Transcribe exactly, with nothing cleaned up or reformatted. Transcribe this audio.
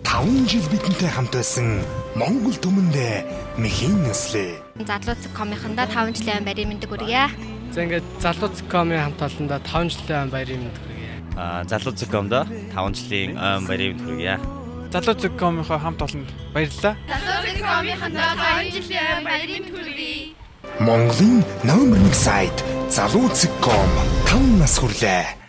таван жил бидэнтэй хамт байсан Монгол түмэндээ мэхийн өслөө. Залууцэг комынхандаа таван жилийн баярын мэндийг хүргье. За ингээд залууцэг комын хамт олондоо таван жилийн баярын мэндийг хүргье. Аа залууцэг комдоо таван жилийн баярын мэнд хүргье. Залууцэг комынхоо хамт олонд баярлалаа. Залууцэг комынхандаа таван жилийн баярын мэнд хүргье. Монголын номер нэг сайт залууцэг ком таван нас хүрлээ.